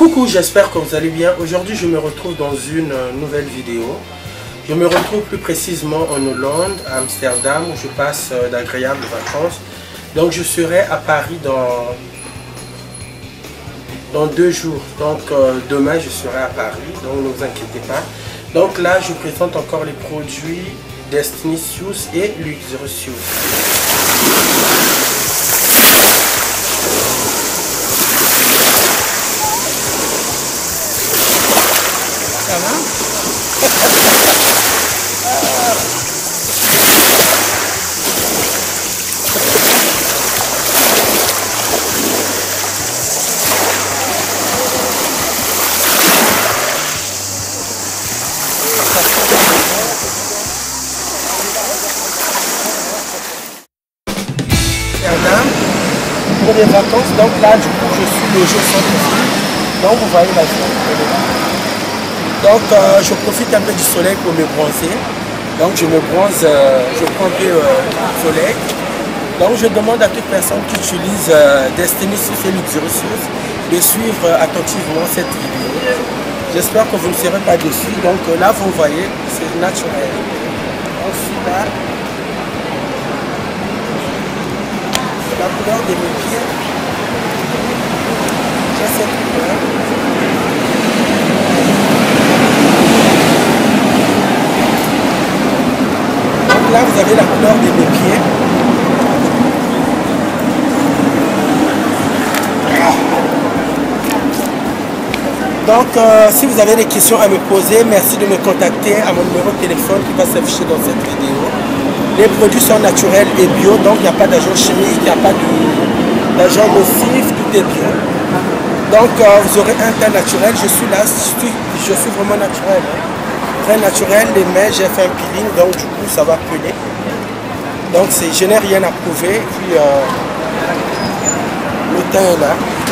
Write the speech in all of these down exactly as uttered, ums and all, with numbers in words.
Coucou, j'espère que vous allez bien. Aujourd'hui, je me retrouve dans une nouvelle vidéo. Je me retrouve plus précisément en Hollande, à Amsterdam, où je passe d'agréables vacances. Donc, je serai à Paris dans, dans deux jours. Donc, euh, demain, je serai à Paris, donc ne vous inquiétez pas. Donc là, je présente encore les produits Destinicious et Luxurious. Ça va? Pour les vacances, donc là du coup je suis logé au centre-ville, donc vous voyez la zone. Donc euh, je profite un peu du soleil pour me bronzer, donc je me bronze, euh, je prends un peu euh, du soleil. Donc je demande à toute personne qui utilise euh, Destinicious et Luxurious de suivre euh, attentivement cette vidéo. J'espère que vous ne serez pas déçus, donc euh, là vous voyez, c'est naturel. Ensuite là, la couleur de mes pieds, j'ai cette couleur. Donc là vous avez la couleur de mes pieds. Donc euh, si vous avez des questions à me poser, merci de me contacter à mon numéro de téléphone qui va s'afficher dans cette vidéo. Les produits sont naturels et bio, donc il n'y a pas d'agent chimique, il n'y a pas d'agent nocif, tout est bio. Donc euh, vous aurez un teint naturel, je suis là, je suis, je suis vraiment naturel. Hein. Très naturel, les mains, j'ai fait un peeling, donc du coup ça va peler. Donc je n'ai rien à prouver, puis euh, le teint est là.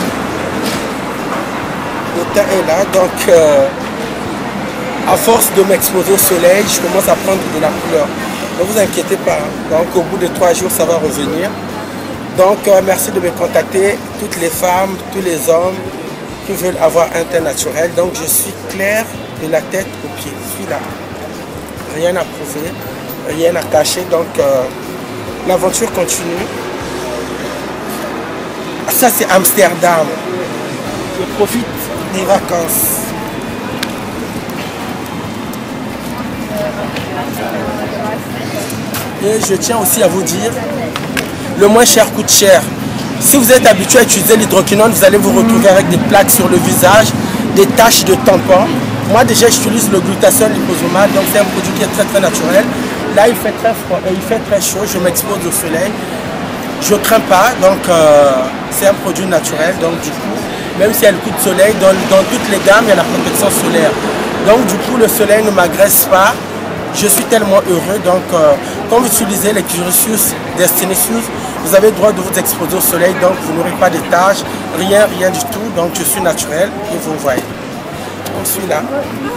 Le teint est là, donc euh, à force de m'exposer au soleil, je commence à prendre de la couleur. Ne vous inquiétez pas, donc au bout de trois jours ça va revenir. Donc euh, merci de me contacter, toutes les femmes, tous les hommes qui veulent avoir un teint naturel. Donc je suis clair de la tête aux pieds, je suis là. Rien à prouver, rien à cacher, donc euh, l'aventure continue. Ça c'est Amsterdam, je profite des vacances. Et je tiens aussi à vous dire, le moins cher coûte cher. Si vous êtes habitué à utiliser l'hydroquinone, vous allez vous retrouver avec des plaques sur le visage, des taches de tampons. Moi déjà j'utilise le glutathione liposomal, donc c'est un produit qui est très très naturel. Là il fait très froid, il fait très chaud, je m'expose au soleil. Je ne crains pas, donc euh, c'est un produit naturel, donc du coup, même si elle coûte soleil, dans, dans toutes les gammes il y a la protection solaire. Donc du coup le soleil ne m'agresse pas. Je suis tellement heureux, donc euh, quand vous utilisez les Luxurious Destinicious, vous avez le droit de vous exposer au soleil, donc vous n'aurez pas de taches, rien, rien du tout, donc je suis naturel et vous voyez. Je suis là.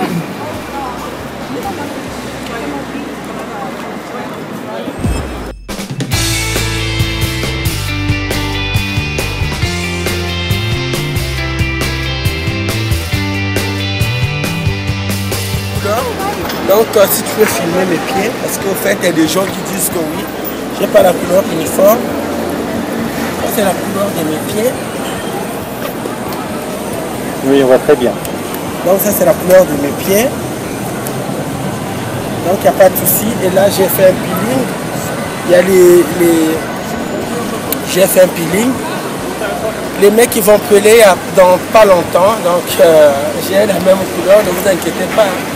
Donc euh, si tu veux filmer mes pieds, parce qu'au fait il y a des gens qui disent que oui, j'ai pas la couleur uniforme. Ça c'est la couleur de mes pieds. Oui, on voit très bien. Donc ça c'est la couleur de mes pieds. Donc il n'y a pas de souci. Et là j'ai fait un peeling. Il y a les. les... J'ai fait un peeling. Les mecs ils vont peler dans pas longtemps. Donc euh, j'ai la même couleur, ne vous inquiétez pas. Hein.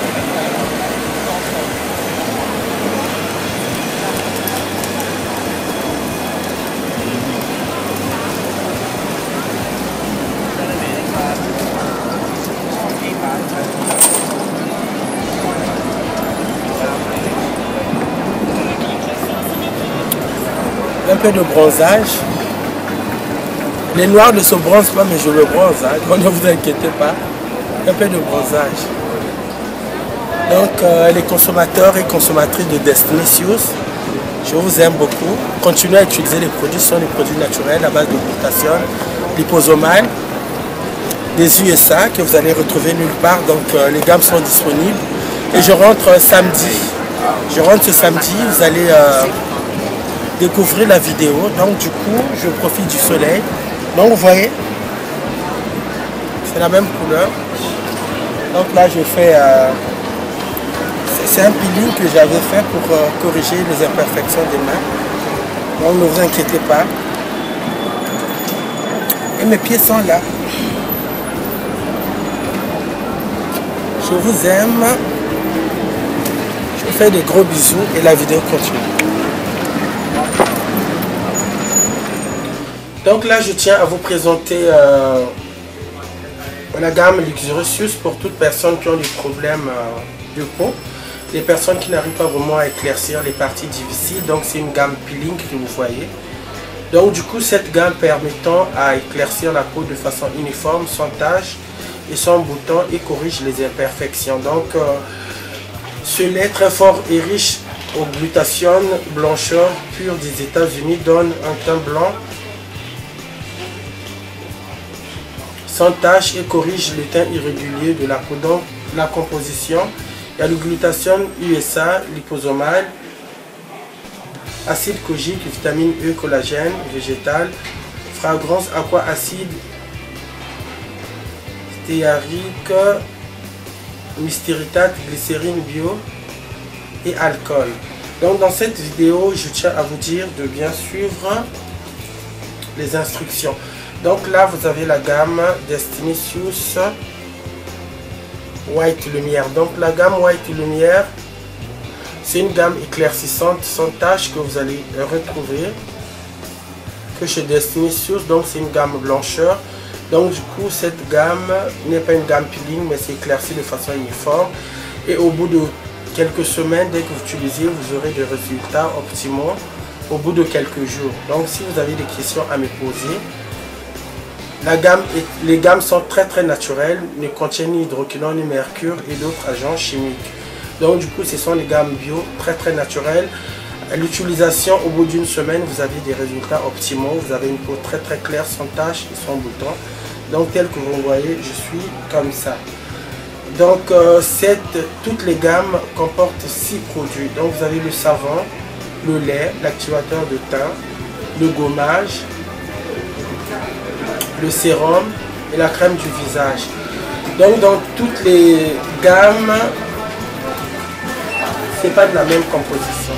Un peu de bronzage. Les noirs ne se bronzent pas, mais je me bronze, hein, donc ne vous inquiétez pas. Un peu de bronzage. Donc euh, les consommateurs et consommatrices de Destinicious, je vous aime beaucoup. Continuez à utiliser les produits, ce sont des produits naturels à base de glutathione, liposomal. des U S A que vous allez retrouver nulle part. Donc euh, les gammes sont disponibles. Et je rentre euh, samedi. Je rentre ce samedi, vous allez euh, découvrir la vidéo. Donc du coup, je profite du soleil. Donc vous voyez, c'est la même couleur. Donc là, je fais... Euh, c'est un peeling que j'avais fait pour euh, corriger les imperfections des mains. Donc ne vous inquiétez pas. Et mes pieds sont là. Je vous aime. Je vous fais des gros bisous et la vidéo continue. Donc là, je tiens à vous présenter euh, la gamme Luxurious pour toutes personnes qui ont des problèmes euh, de peau. Les personnes qui n'arrivent pas vraiment à éclaircir les parties difficiles. Donc c'est une gamme peeling que vous voyez. Donc du coup, cette gamme permettant à éclaircir la peau de façon uniforme, sans taches et sans boutons, et corrige les imperfections. Donc euh, ce lait très fort et riche au glutathione blancheur pur des États-Unis donne un teint blanc sans taches et corrige le teint irrégulier de la peau. Donc la composition, il y a le glutathione U S A liposomal, acide kojique, vitamine E, collagène végétal, fragrance aqua acide, stéarique, mystéritate, glycérine bio et alcool. Donc dans cette vidéo, je tiens à vous dire de bien suivre les instructions. Donc là, vous avez la gamme Destinicious White Lumière. Donc la gamme White Lumière, c'est une gamme éclaircissante sans tache que vous allez retrouver que chez Destinicious. Donc c'est une gamme blancheur. Donc du coup, cette gamme n'est pas une gamme peeling, mais c'est éclairci de façon uniforme. Et au bout de quelques semaines, dès que vous utilisez, vous aurez des résultats optimaux au bout de quelques jours. Donc si vous avez des questions à me poser, la gamme est, les gammes sont très très naturelles, ne contiennent ni hydroquinone, ni mercure et d'autres agents chimiques. Donc du coup, ce sont des gammes bio très très naturelles. À l'utilisation, au bout d'une semaine, vous avez des résultats optimaux. Vous avez une peau très très claire, sans taches et sans boutons. Donc tel que vous voyez, je suis comme ça. Donc euh, cette, toutes les gammes comportent six produits. Donc vous avez le savon, le lait, l'activateur de teint, le gommage, le sérum et la crème du visage. Donc dans toutes les gammes, c'est pas de la même composition.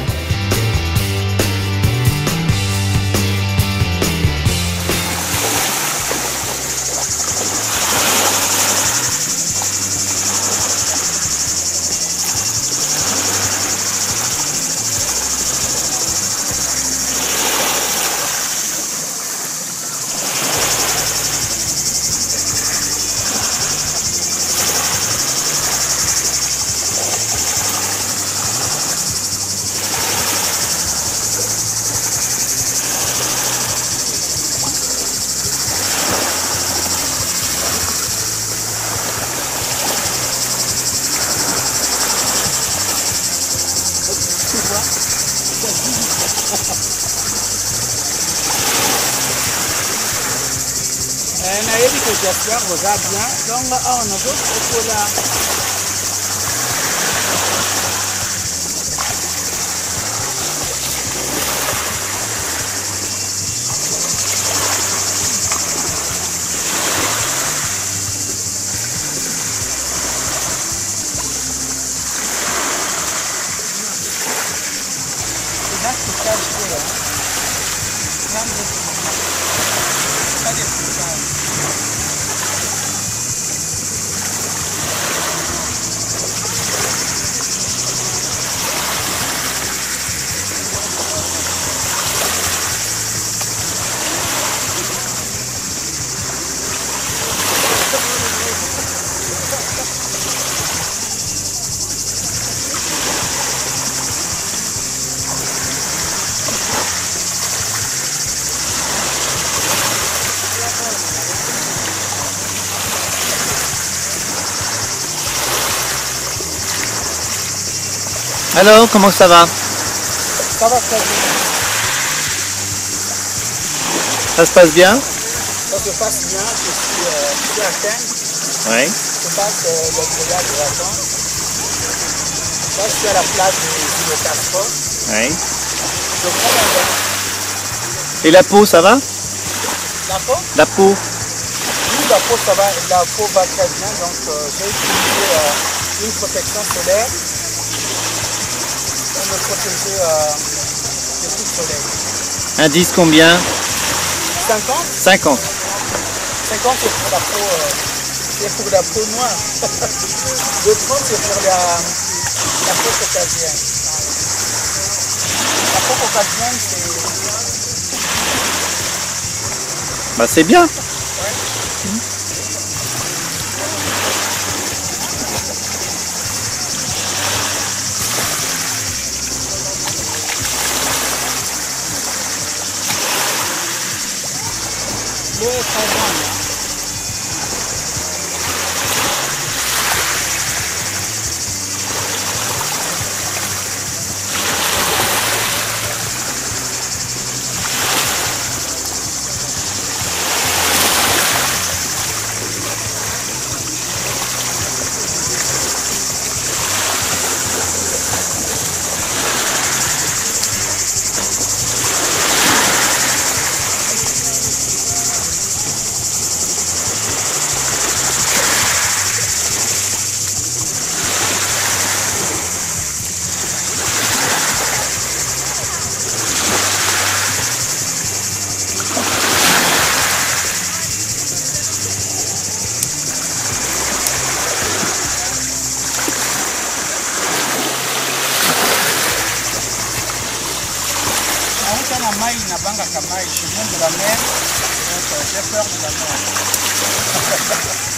Regarde bien, donc on a d'autres là. Alors, comment ça va? Ça va très bien. Ça se passe bien? Ça se passe bien, je suis, euh, je suis atteint. Oui. Je passe euh, le brouillard de vacances. Là, je suis à la place du de Castro. Oui. Je prends mon bain. Et la peau, ça va? La peau? La peau. Oui, la peau, ça va. La peau va très bien. Donc, euh, j'ai utilisé euh, une protection solaire pour me protéger euh, des coups de soleil. Indice combien? cinquante? cinquante. cinquante, c'est pour la peau, euh, c'est pour la peau noire. Le trente, c'est pour la, la peau caucasienne. La peau caucasienne, c'est... Bah c'est bien. L'eau est très bonne. Hein. La maille n'a pas de maille, je viens de la mer, donc euh, j'ai peur de la mer.